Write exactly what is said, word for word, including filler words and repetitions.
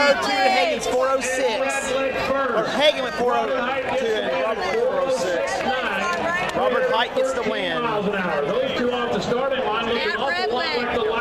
oh two, Hagan's four oh six. Or Hagan went four oh two and Robert four oh six. Robert Hight gets the win. Those two off the starting line looking awful lot like the